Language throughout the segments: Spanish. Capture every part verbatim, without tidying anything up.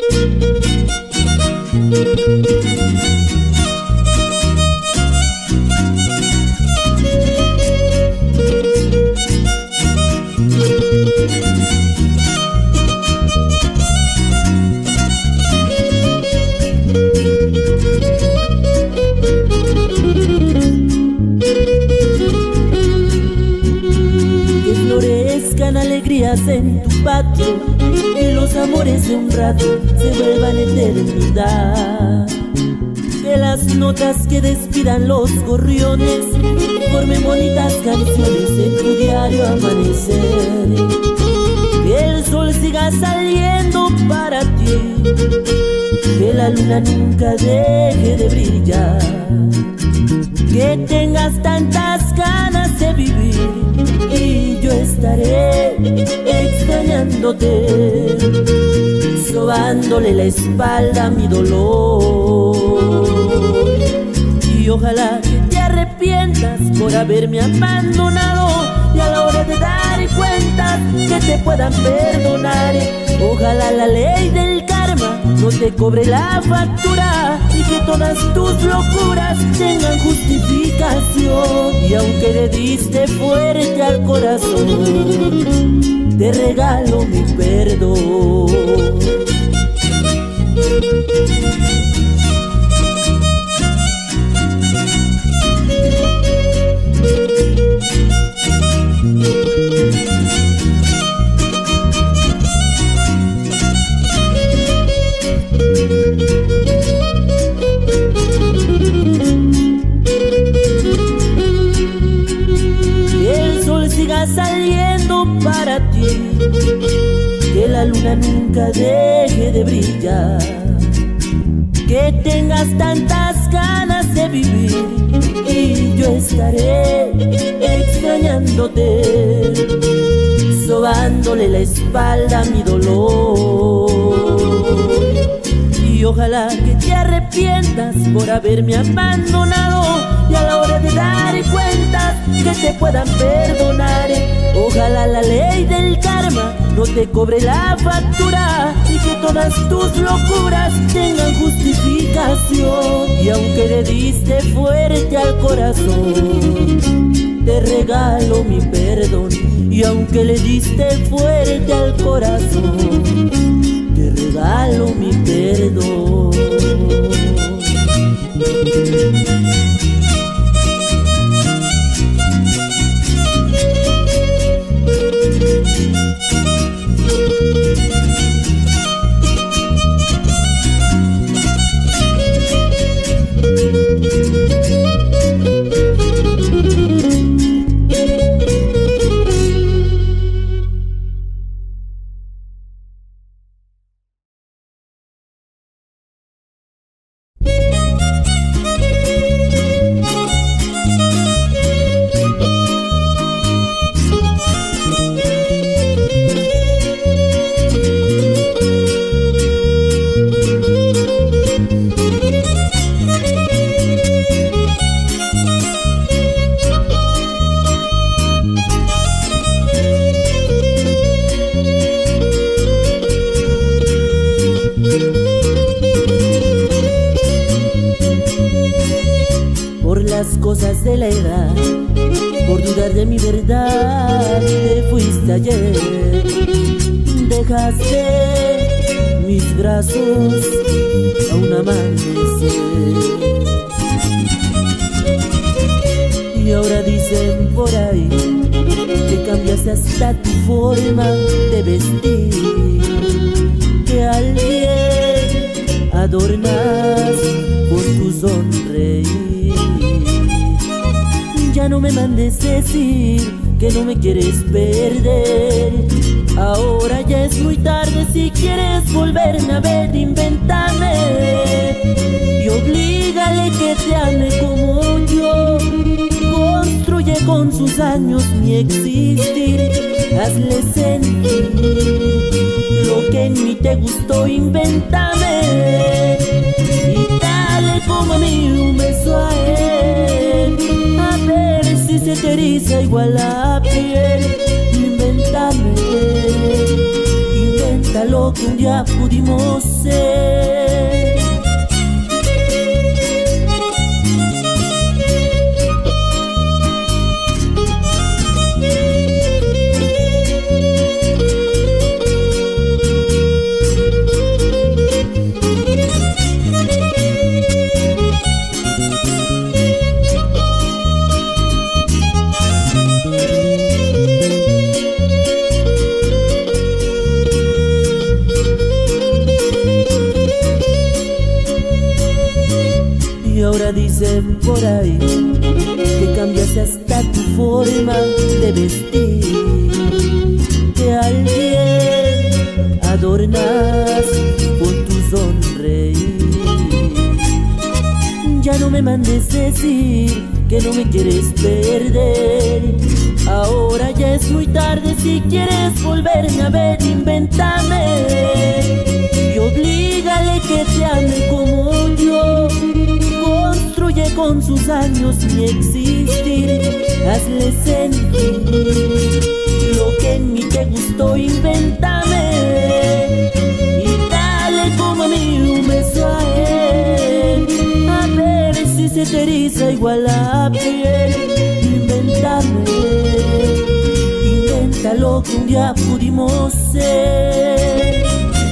Alegrías en tu patio, que los amores de un rato se vuelvan eternidad, que las notas que despidan los gorriones formen bonitas canciones en tu diario amanecer, que el sol siga saliendo para ti, que la luna nunca deje de brillar, que tengas tantas ganas de vivir y yo estaré extrañándote, sobándole la espalda a mi dolor. Y ojalá que te arrepientas por haberme abandonado, y a la hora de dar cuentas que te puedan perdonar. Ojalá la ley del karma no te cobre la factura, y que todas tus locuras tengan justificación. Y aunque le diste fuerte al corazón, te regalo mi perdón. Saliendo para ti, que la luna nunca deje de brillar, que tengas tantas ganas de vivir y yo estaré extrañándote, sobándole la espalda a mi dolor. Y ojalá que te arrepientas por haberme abandonado, y a la hora de dar cuentas que te puedan perdonar. Ojalá la ley del karma no te cobre la factura, y que todas tus locuras tengan justificación. Y aunque le diste fuerte al corazón, te regalo mi perdón. Y aunque le diste fuerte al corazón, te regalo mi perdón. Cosas de la edad, por dudar de mi verdad, te fuiste ayer, dejaste mis brazos a un amanecer. Y ahora dicen por ahí que cambiaste hasta tu forma de vestir, que alguien adornas con tu sonreír. Ya no me mandes decir que no me quieres perder. Ahora ya es muy tarde, si quieres volverme a ver, invéntame y oblígale que te ame como yo. Construye con sus años mi existir, hazle sentir lo que en mí te gustó, invéntame y dale como a mí un beso a él, a ver si se te eriza igual la piel. Invéntame, invéntalo lo que un día pudimos ser. Y ahora dicen por ahí que cambiaste hasta tu forma de vestir, que alguien adornas con tu sonreír. Ya no me mandes decir que no me quieres perder. Ahora ya es muy tarde, si quieres volverme a ver, invéntame y oblígale que te ame como yo. Construye con sus años mi existir, hazle sentir lo que en mí te gustó, invéntame y dale como a mí un beso a él, a ver si se te eriza igual la piel. Invéntame, inventa lo que un día pudimos ser.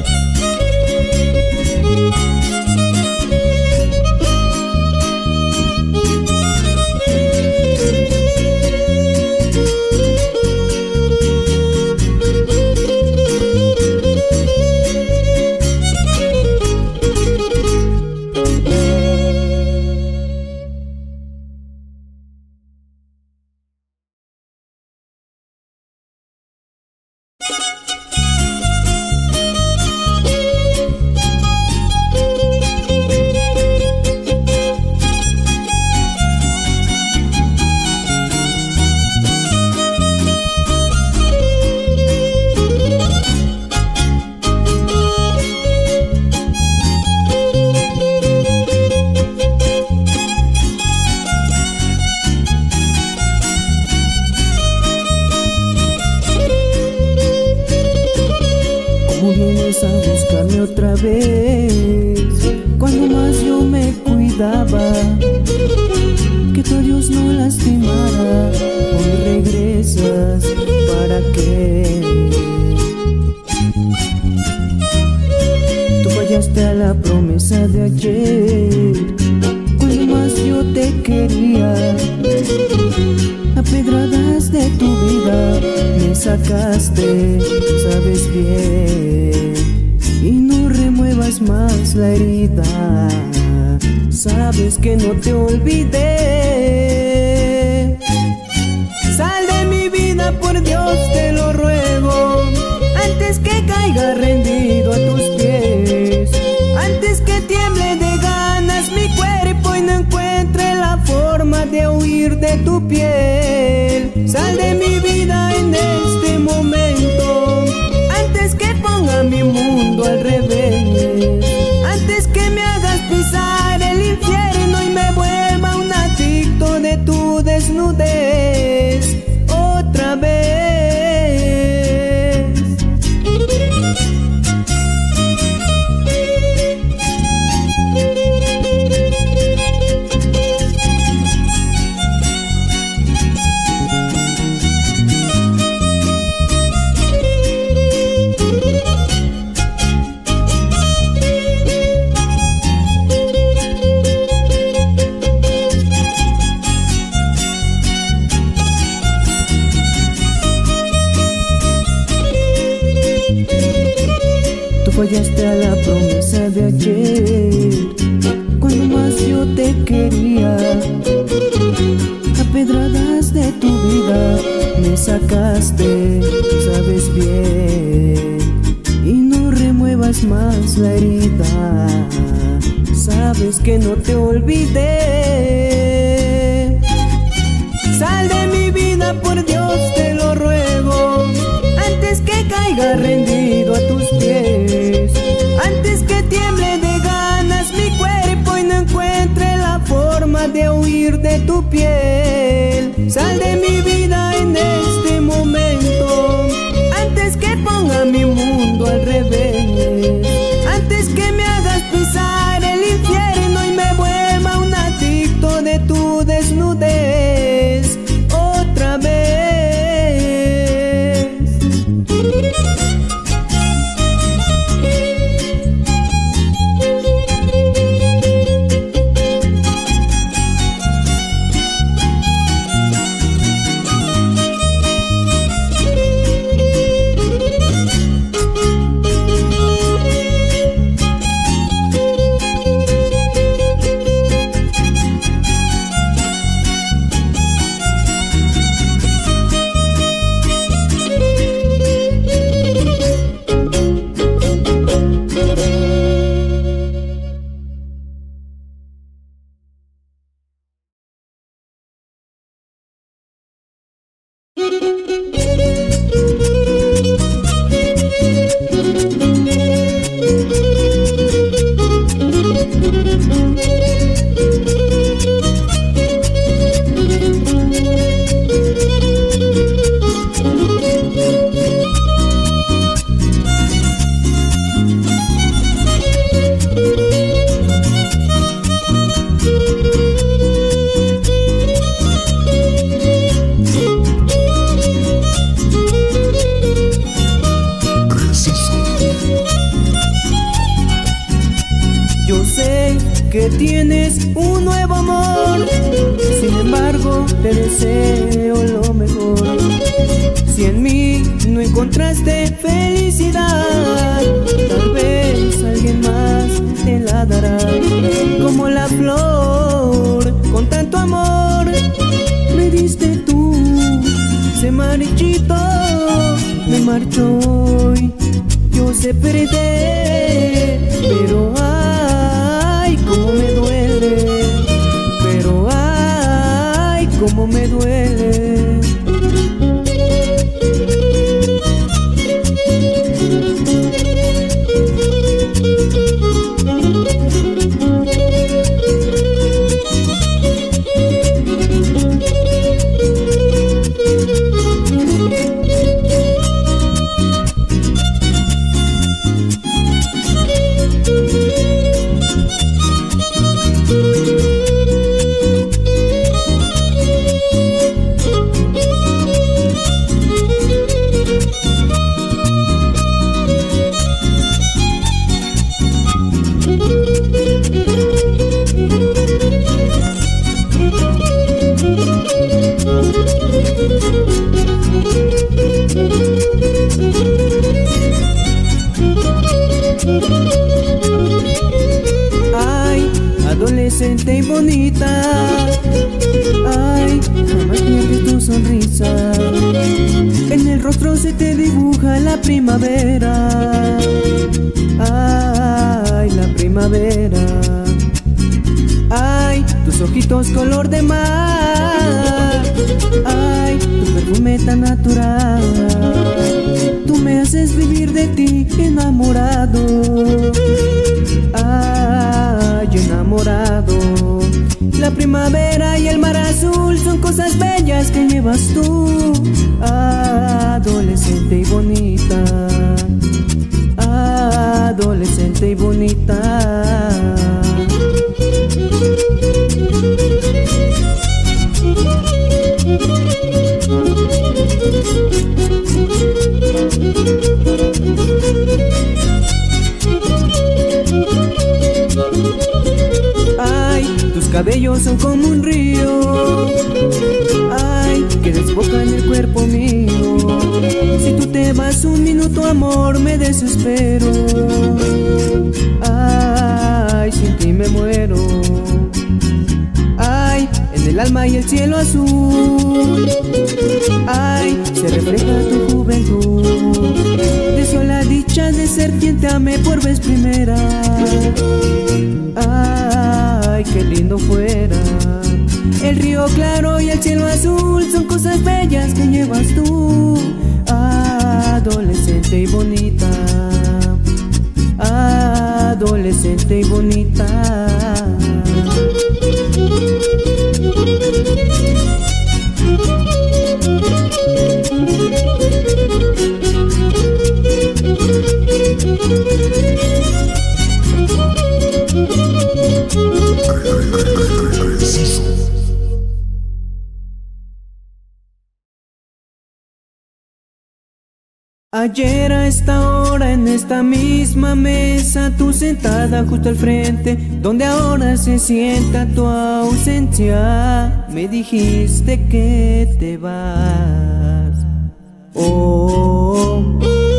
Vienes a buscarme otra vez, cuando más yo me cuidaba, que tu adiós no lastimara. Hoy regresas, ¿para qué? Tú fallaste a la promesa de ayer, cuando más yo te quería. A pedradas de tu vida me sacaste, sabes bien, y no remuevas más la herida. Sabes que no te olvidé. Sal de mi vida, por Dios te lo ruego, antes que caiga rendido a tus pies, antes que tiemble de ganas mi cuerpo y no encuentre la forma de huir de tu piel. Sal de mi vida en este momento, antes que ponga mi mundo al revés, antes que me hagas pisar el infierno y me vuelva un adicto de tu desnudez otra vez. Fallaste a la promesa de ayer, cuando más yo te quería. A pedradas de tu vida me sacaste, sabes bien, y no remuevas más la herida. Sabes que no te olvidé. Sal de mi vida, por Dios te lo ruego, antes que caiga rendido a tus pies, antes que tiemble de ganas mi cuerpo y no encuentre la forma de huir de tu piel. Sal de mi vida en este momento, antes que ponga mi mundo al revés, que tienes un nuevo amor. Sin embargo, te deseo lo mejor. Si en mí no encontraste felicidad, tal vez alguien más te la dará. Como la flor, con tanto amor me diste tú. Se marchito, me marchó hoy. Yo sé perder, pero ay, cómo me duele. Pero ay, cómo me duele. Ay, adolescente y bonita, ay, jamás pierdes tu sonrisa. En el rostro se te dibuja la primavera. Ay, la primavera. Ay, tus ojitos color de mar. Ay, tu perfume tan natural. Tú me haces vivir de ti enamorado. Ay, enamorado. La primavera y el mar azul son cosas bellas que llevas tú, adolescente y bonita. Adolescente y bonita. Ay, tus cabellos son como un río, ay, que desbocan el cuerpo mío. Si tú te vas un minuto, amor, me desespero. Ay, sin ti me muero. Ay, en el alma y el cielo azul, ay, se refleja tu juventud. Deseo la dicha de ser quien te ame por vez primera. Ay, qué lindo fuera. El río claro y el cielo azul son cosas bellas que llevas tú, adolescente y bonita. Adolescente y bonita. Ayer a esta hora en esta misma mesa, tú sentada justo al frente, donde ahora se sienta tu ausencia, me dijiste que te vas. Oh,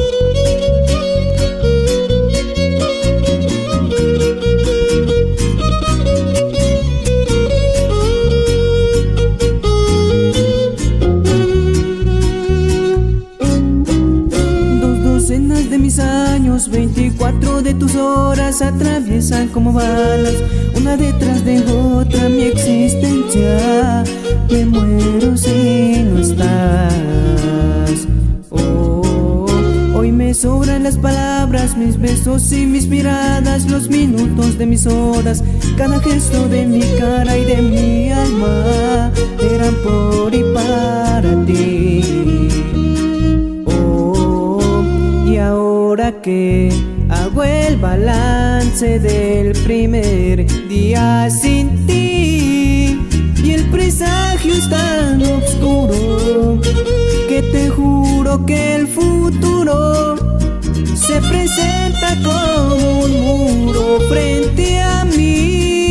de mis años, veinticuatro de tus horas atraviesan como balas, una detrás de otra mi existencia. Me muero si no estás. Oh, hoy me sobran las palabras, mis besos y mis miradas, los minutos de mis horas, cada gesto de mi cara y de mi alma eran por y para ti. Y ahora que hago el balance del primer día sin ti, y el presagio es tan oscuro que te juro que el futuro se presenta como un muro frente a mí.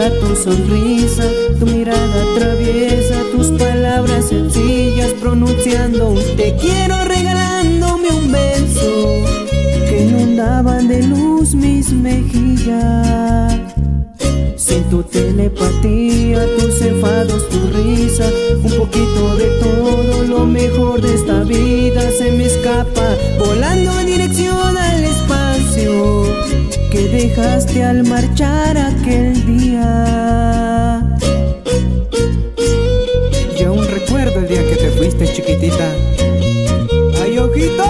cara, tu sonrisa, tu mirada traviesa, tus palabras sencillas pronunciando un te quiero, regalándome un beso que inundaban de luz mis mejillas. Sin tu telepatía, tus enfados, tu risa, un poquito de todo lo mejor de esta vida se me escapa, volando en dirección al espacio que dejaste al marchar aquel día. Y aún recuerdo el día que te fuiste, chiquitita. ¡Ay, ojitos!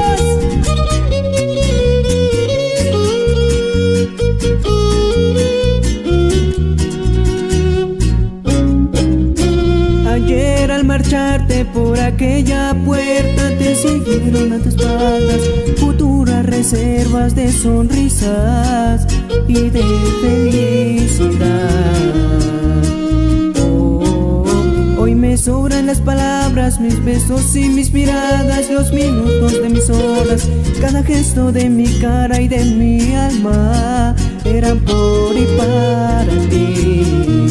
Ayer al marcharte por aquella puerta te siguieron a tus espaldas futuras reservas de sonrisas y de felicidad. Oh, hoy me sobran las palabras, mis besos y mis miradas, los minutos de mis horas, cada gesto de mi cara y de mi alma eran por y para ti.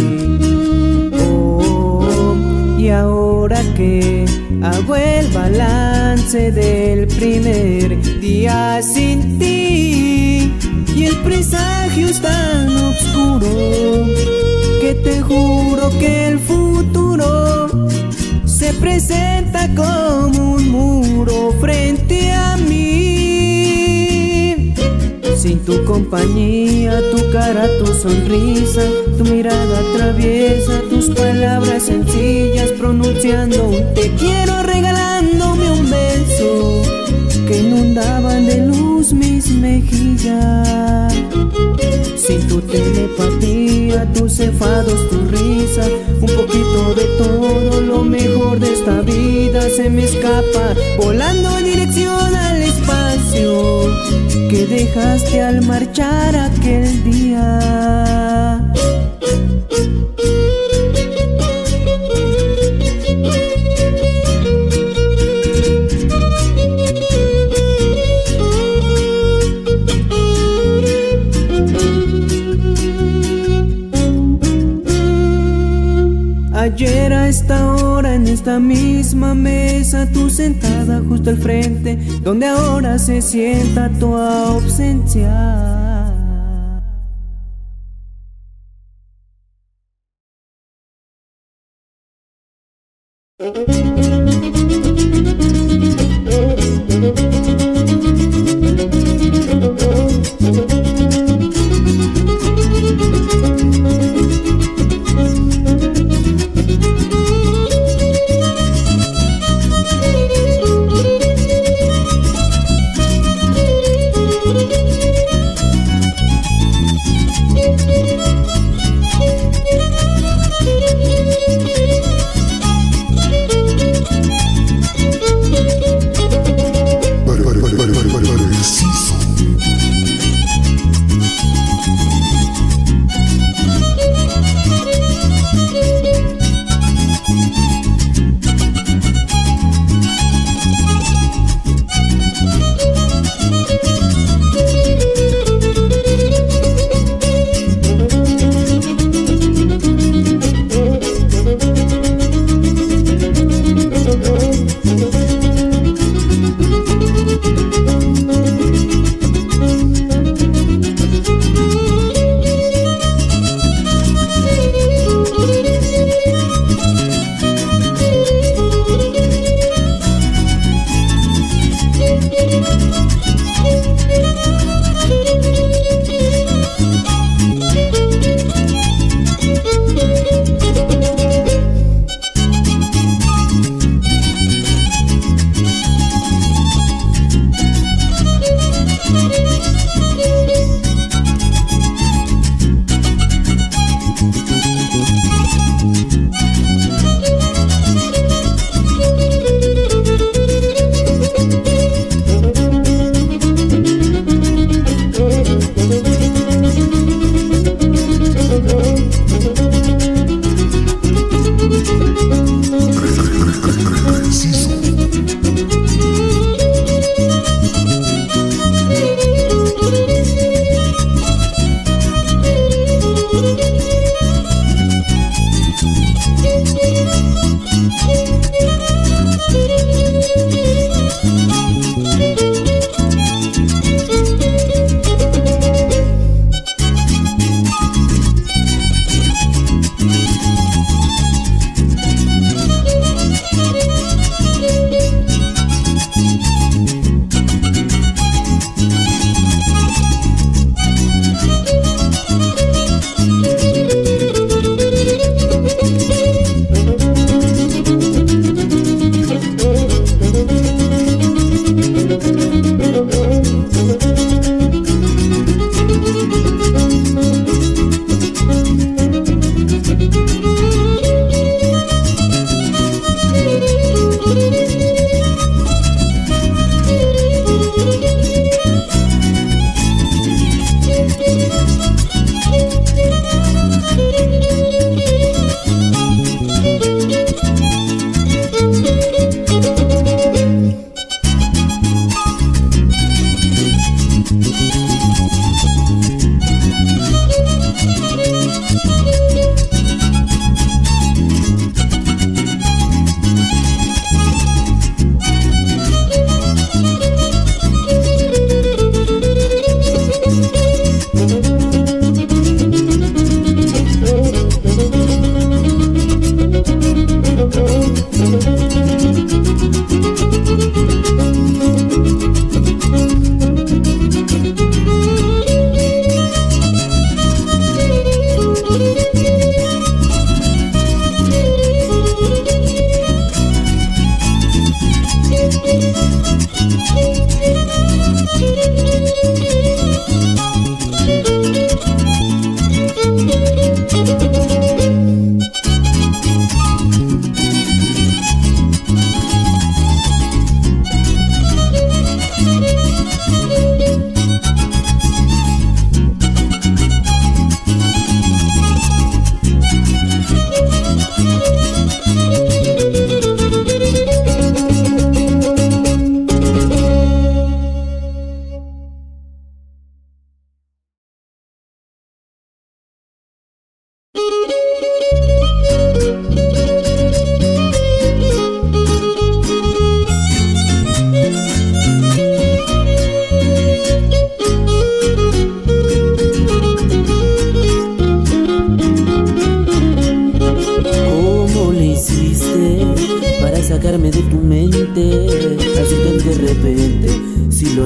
Y ahora que hago el balance del primer día sin ti y el presagio es tan oscuro que te juro que el futuro se presenta como un muro frente a mí. Sin tu compañía, tu cara, tu sonrisa, tu mirada traviesa, tus palabras sencillas pronunciando un te quiero, regalándome un beso que inundaban de luz mis mejillas. Sin tu telepatía, tus enfados, tu risa, un poquito de todo lo mejor de esta vida se me escapa, volando en dirección al espacio que dejaste al marchar aquel día. Ayer a esta hora en esta misma mesa, tú sentada justo al frente, donde ahora se sienta tu ausencia.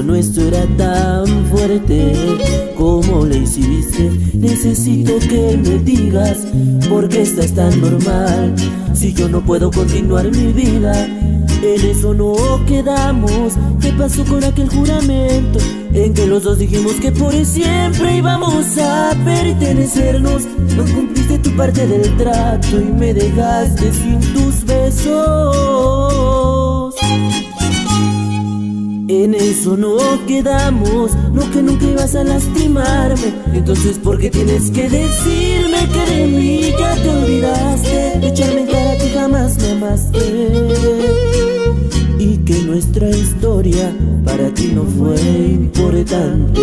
nuestro era tan fuerte, ¿cómo le hiciste? Necesito que me digas por qué estás tan normal. Si yo no puedo continuar mi vida, en eso no quedamos. ¿Qué pasó con aquel juramento en que los dos dijimos que por siempre íbamos a pertenecernos? No cumpliste tu parte del trato y me dejaste sin tus besos. En eso no quedamos, no que nunca ibas a lastimarme. Entonces ¿por qué tienes que decirme que de mí ya te olvidaste? Echarme en cara que jamás me amaste y que nuestra historia para ti no fue importante.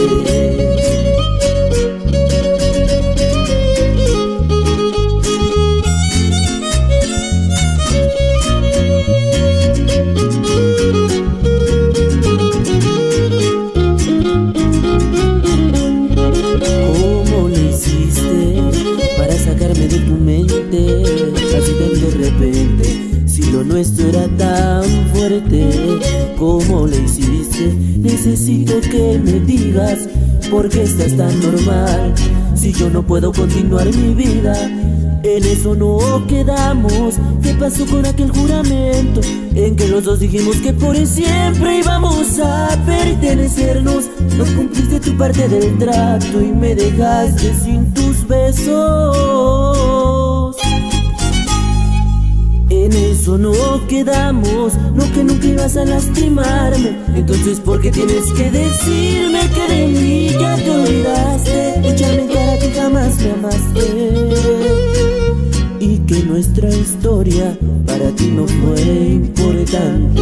De tu mente, así tan de repente. Si lo nuestro era tan fuerte, ¿cómo le hiciste? Necesito que me digas por qué estás tan normal. Si yo no puedo continuar mi vida, en eso no quedamos. ¿Qué pasó con aquel juramento en que los dos dijimos que por siempre íbamos a pertenecernos? No cumpliste tu parte del trato y me dejaste sin tus besos. En eso no quedamos, no que nunca ibas a lastimarme. Entonces ¿por qué tienes que decirme que de mí ya te olvidaste? Echarme en cara que jamás me amaste y que nuestra historia para ti no fue importante.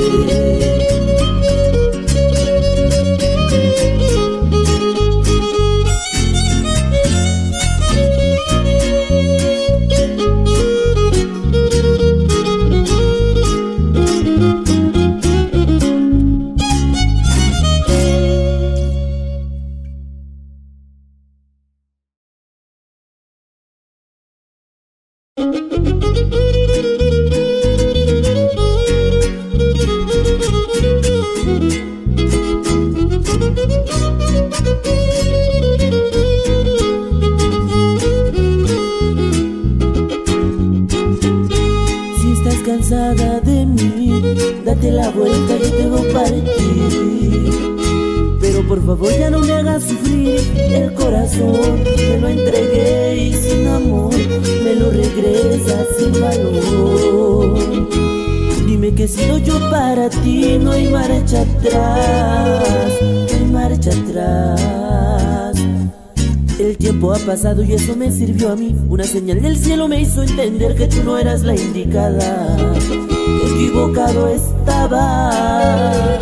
Cansada de mí, date la vuelta, yo te voy a partir. Pero por favor ya no me hagas sufrir el corazón. Te lo entregué y sin amor me lo regresas sin valor. Dime que he sido yo para ti, no hay marcha atrás, no hay marcha atrás. El tiempo ha pasado y eso me sirvió a mí. Una señal del cielo me hizo entender que tú no eras la indicada. Equivocado estaba.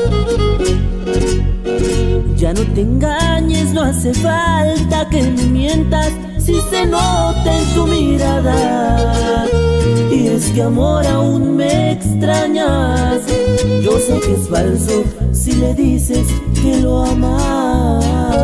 Ya no te engañes, no hace falta que me mientas si se nota en tu mirada. Y es que amor aún me extrañas. Yo sé que es falso si le dices que lo amas.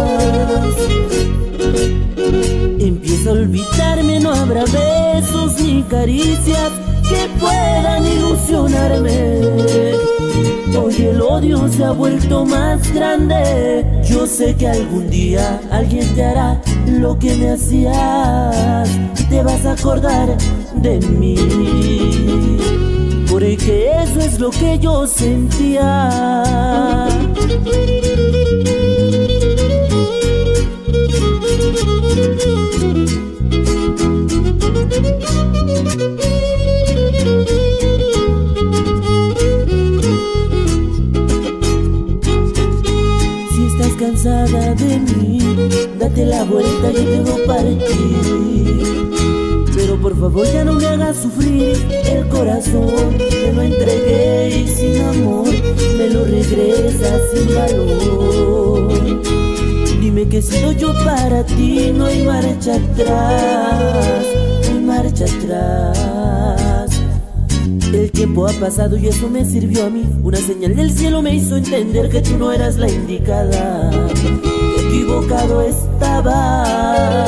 Empieza a olvidarme, no habrá besos ni caricias que puedan ilusionarme. Hoy el odio se ha vuelto más grande. Yo sé que algún día alguien te hará lo que me hacías. Te vas a acordar de mí, porque eso es lo que yo sentía. Cansada de mí, date la vuelta, yo te voy a partir. Pero por favor ya no me hagas sufrir el corazón. Te lo entregué y sin amor me lo regresas sin valor. Dime que he sido yo para ti, no hay marcha atrás, no hay marcha atrás. El tiempo ha pasado y eso me sirvió a mí. Una señal del cielo me hizo entender que tú no eras la indicada. Equivocado estaba.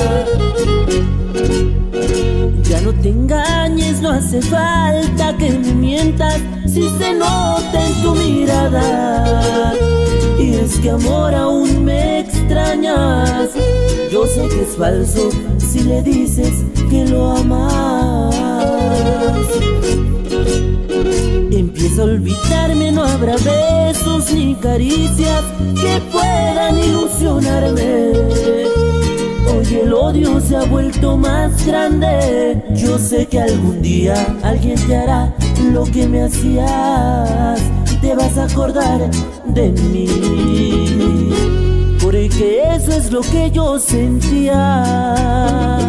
Ya no te engañes, no hace falta que me mientas si se nota en tu mirada. Y es que amor aún me extrañas. Yo sé que es falso si le dices que lo amas. Empiezo a olvidarme, no habrá besos ni caricias que puedan ilusionarme. Hoy el odio se ha vuelto más grande. Yo sé que algún día alguien te hará lo que me hacías. Te vas a acordar de mí, porque eso es lo que yo sentía.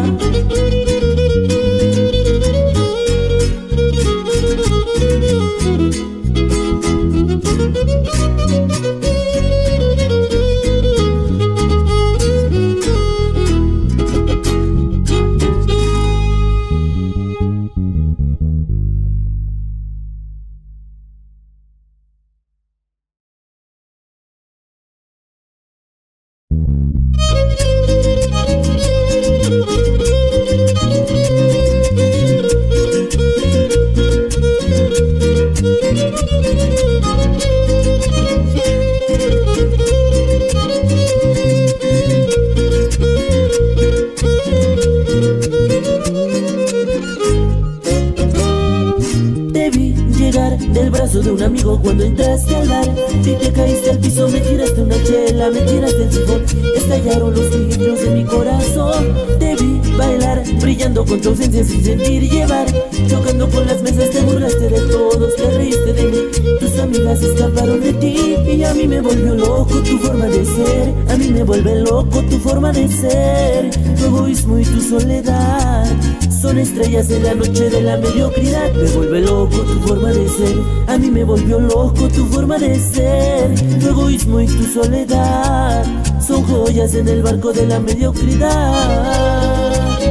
Del brazo de un amigo cuando entraste al bar, y te caíste al piso, me tiraste una chela, me tiraste el sifón, estallaron los vidrios de mi corazón. Te vi bailar, brillando con tu ausencia sin sentir llevar, chocando con las mesas, te burlaste de todos, te reíste de mí. Tus amigas escaparon de ti y a mí me volvió loco tu forma de ser. A mí me vuelve loco tu forma de ser. Tu egoísmo y tu soledad son estrellas en la noche de la mediocridad. Me vuelve loco tu forma de ser. A mí me volvió loco tu forma de ser. Tu egoísmo y tu soledad son joyas en el barco de la mediocridad.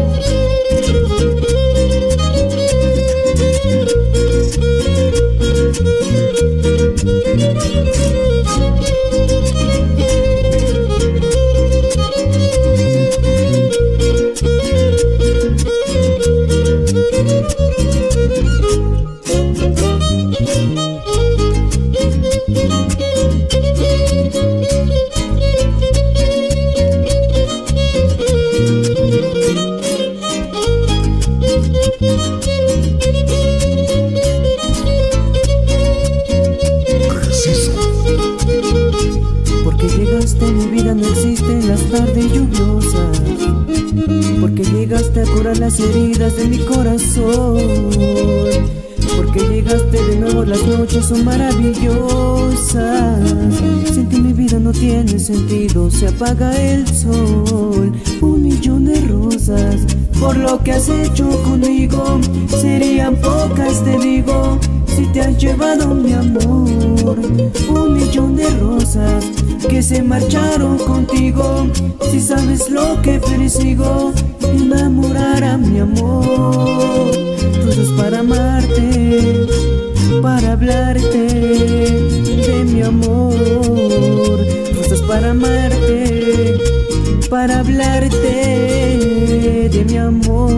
Las heridas de mi corazón, porque llegaste de nuevo, las noches son maravillosas. Sin ti mi vida no tiene sentido, se apaga el sol. Un millón de rosas por lo que has hecho conmigo, serían pocas, te digo, si te has llevado mi amor. Un millón de rosas que se marcharon contigo, si sabes lo que persigo, enamorar a mi amor. Rosas para amarte, para hablarte de mi amor. Rosas para amarte, para hablarte de mi amor.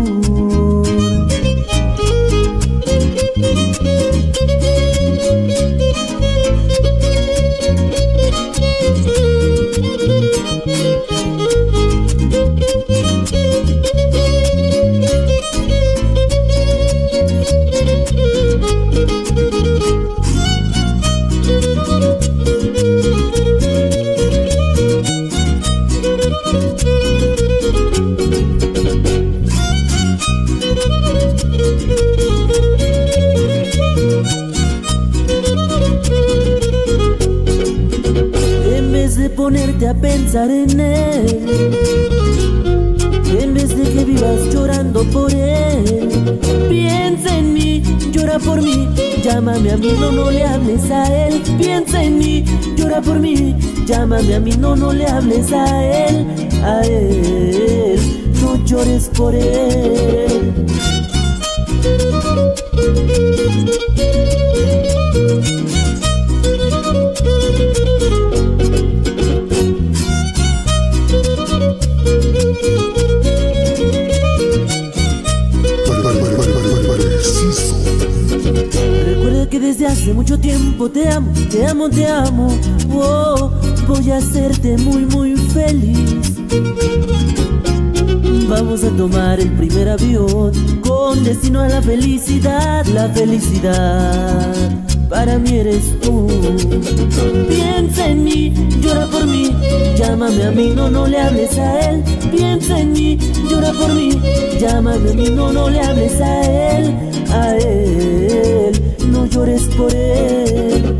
Ponerte a pensar en él, en vez de que vivas llorando por él. Piensa en mí, llora por mí, llámame a mí, no, no le hables a él. Piensa en mí, llora por mí, llámame a mí, no, no le hables a él, a él, no llores por él. Recuerda que desde hace mucho tiempo te amo, te amo, te amo. Oh, voy a hacerte muy muy feliz. Vamos a tomar el primer avión con destino a la felicidad. La felicidad para mí eres tú. Piensa en mí, llora por mí, llámame a mí, no, no le hables a él. Piensa en mí, llora por mí, llámame a mí, no, no le hables a él. A él, no llores por él.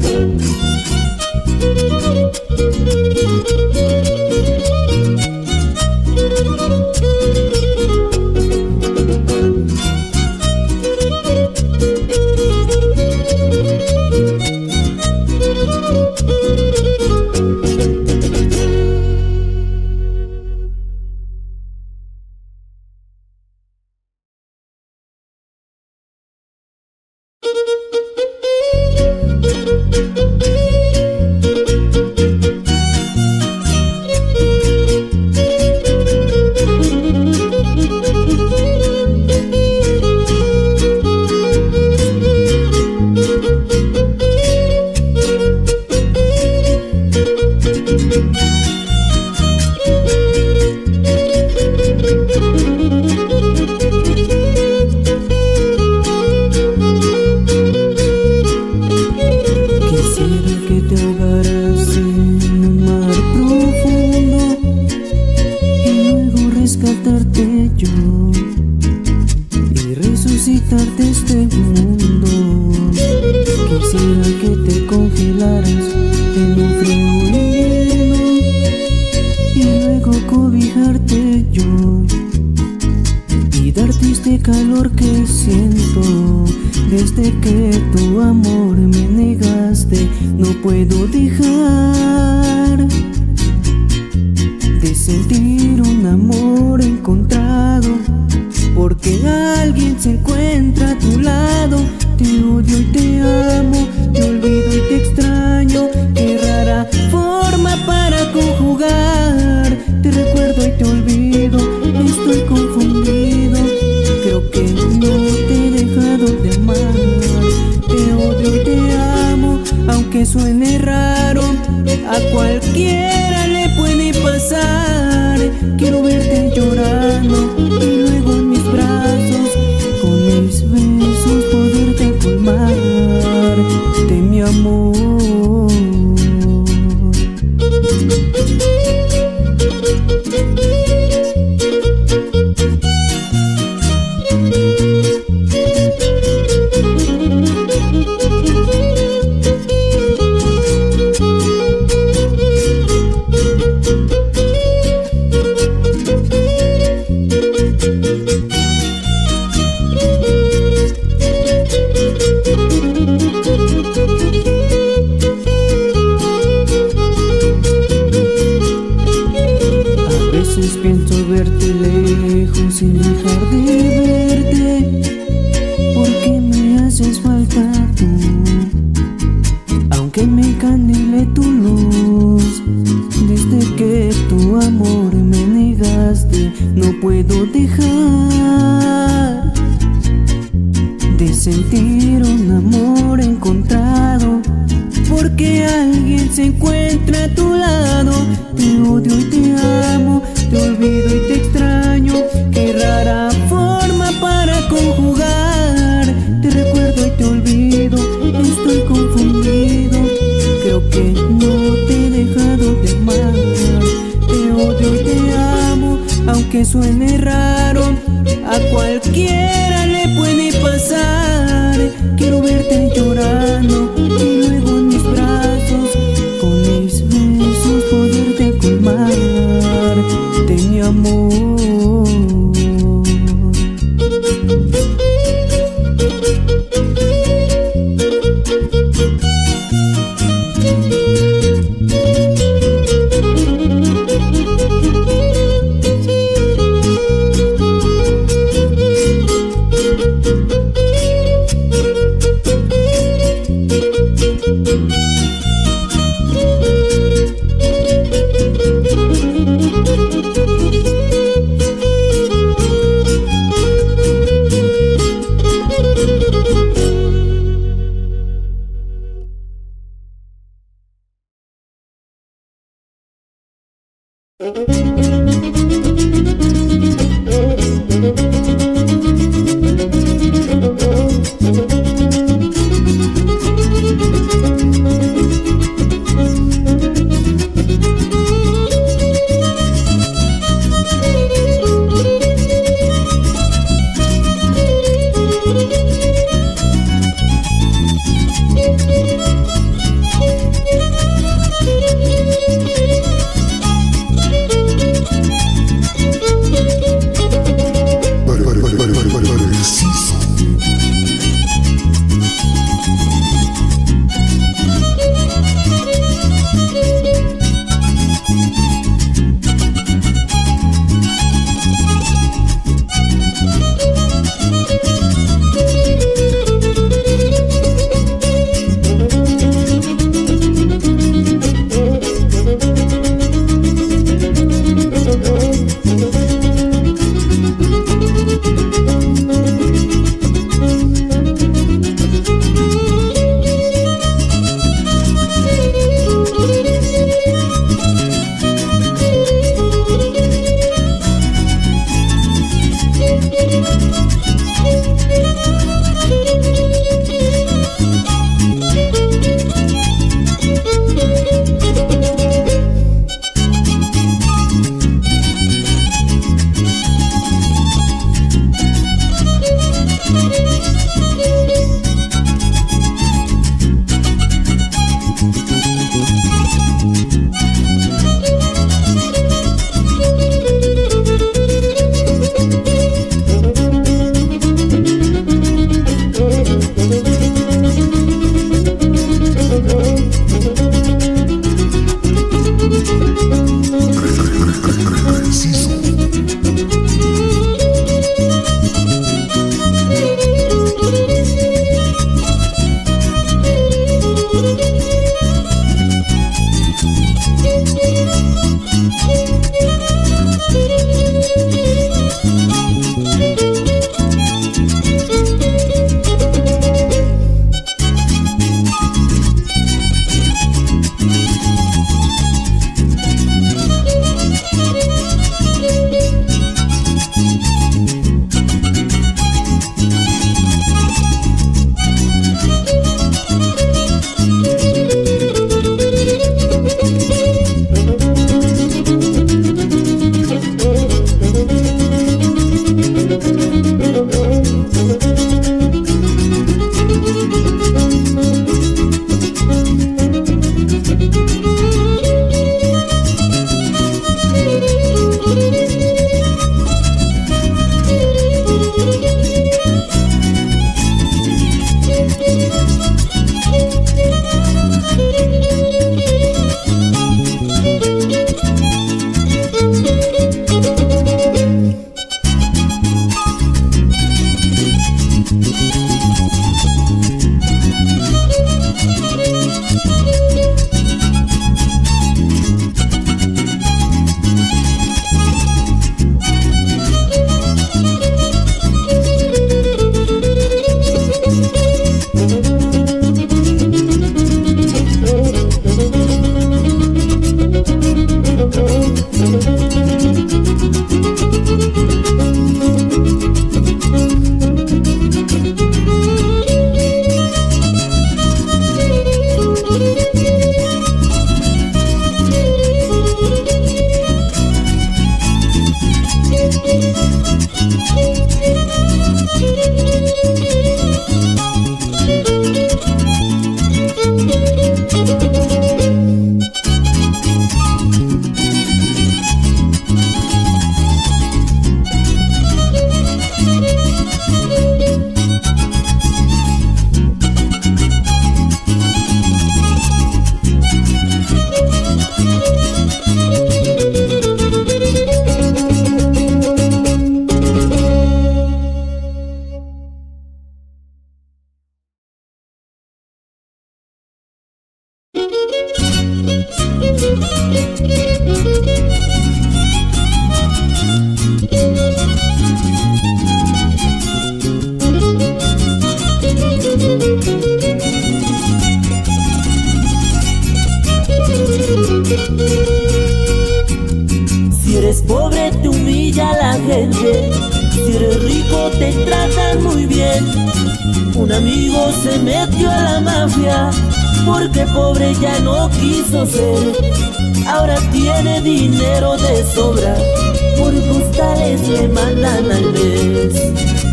pobre te humilla la gente, si eres rico te tratan muy bien. Un amigo se metió a la mafia porque pobre ya no quiso ser. Ahora tiene dinero de sobra, por postales le mandan al mes.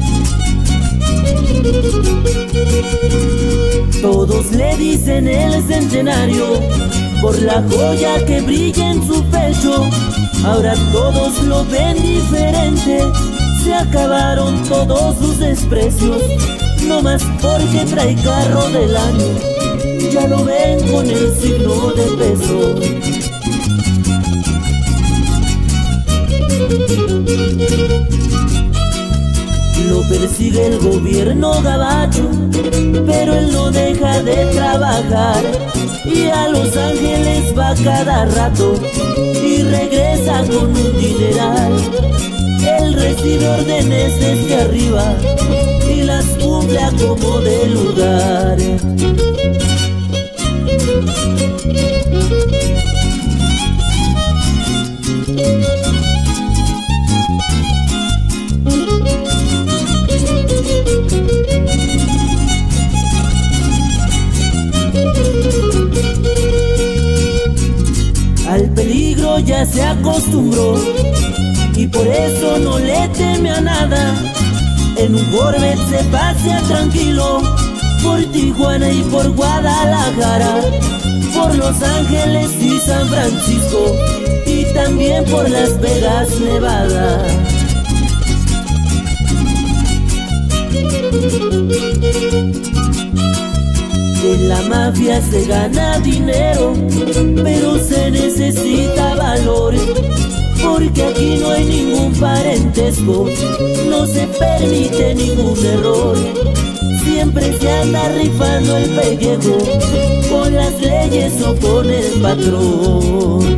Todos le dicen el centenario por la joya que brilla en su pecho. Ahora todos lo ven diferente, se acabaron todos sus desprecios. No más porque trae carro del año, ya lo ven con el signo de peso. Lo persigue el gobierno gabacho, pero él no deja de trabajar, y a Los Ángeles va cada rato y regresa con un dineral. Él recibe órdenes desde arriba y las cumple a como de lugar. Al peligro ya se acostumbró y por eso no le teme a nada. En un Corvette se pasea tranquilo por Tijuana y por Guadalajara, por Los Ángeles y San Francisco, y también por Las Vegas, Nevada. En la mafia se gana dinero, pero se necesita valor, porque aquí no hay ningún parentesco, no se permite ningún error. Siempre se anda rifando el pellejo, con las leyes o con el patrón.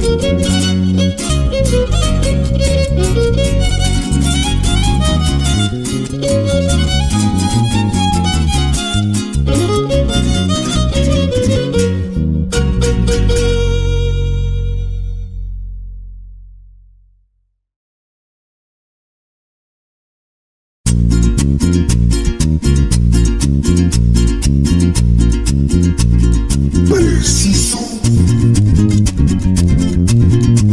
Preciso.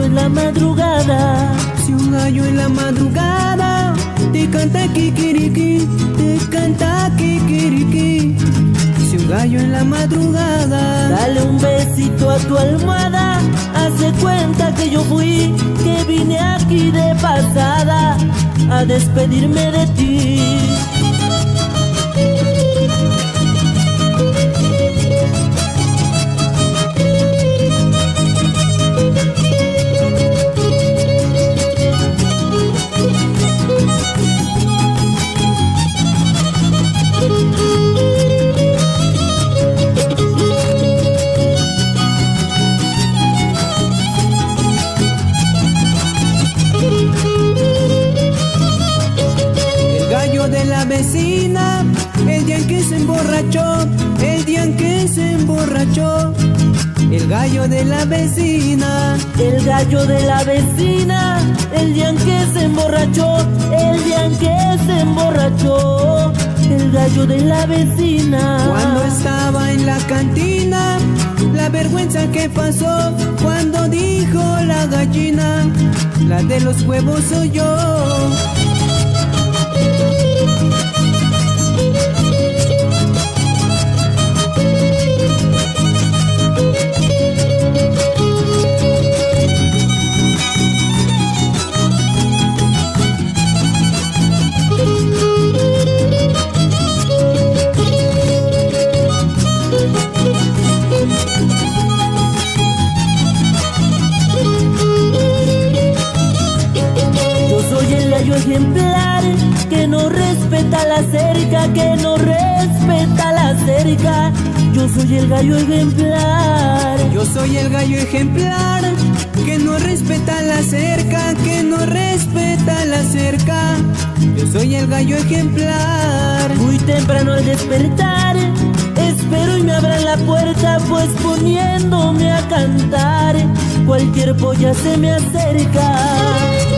en la madrugada, si un gallo en la madrugada te canta kikiriki, te canta kikiriki, si un gallo en la madrugada, dale un besito a tu almohada, haz de cuenta que yo fui, que vine aquí de pasada a despedirme de ti. de la vecina, el día en que se emborrachó, el día en que se emborrachó, el gallo de la vecina, el gallo de la vecina, el día en que se emborrachó, el día en que se emborrachó, el gallo de la vecina. Cuando estaba en la cantina, la vergüenza que pasó, cuando dijo la gallina, la de los huevos soy yo. Ejemplar que no respeta la cerca, que no respeta la cerca. Yo soy el gallo ejemplar. Yo soy el gallo ejemplar que no respeta la cerca, que no respeta la cerca. Yo soy el gallo ejemplar. Muy temprano al despertar, espero y me abran la puerta, pues poniéndome a cantar, cualquier polla se me acerca.